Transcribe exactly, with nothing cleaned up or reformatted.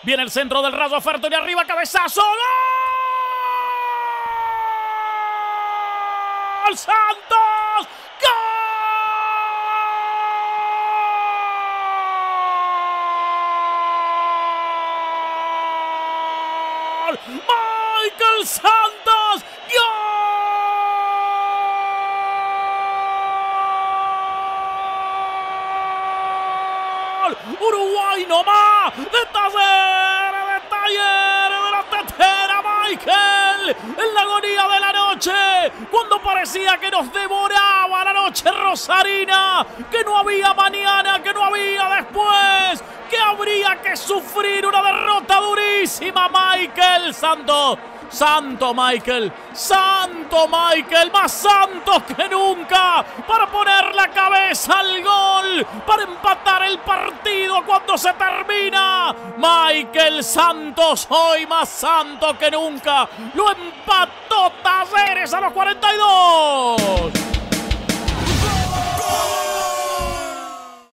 Viene el centro del Rayo Fertoli, arriba, cabezazo. ¡Gol! ¡Santos! ¡Gol! ¡Michael Santos! ¡Gol! Uruguay nomás, de Talleres, de Talleres, de la Tetera, Michael, en la agonía de la noche, cuando parecía que nos devoraba la noche rosarina, que no había mañana, que no había después, que habría que sufrir una derrota durísima. Michael Santos, santo Michael, santo Michael, más santos que nunca, para poner la cabeza al gol, para empatar el partido cuando se termina. Michael Santos, hoy más santo que nunca, lo empató Talleres a los cuarenta y dos.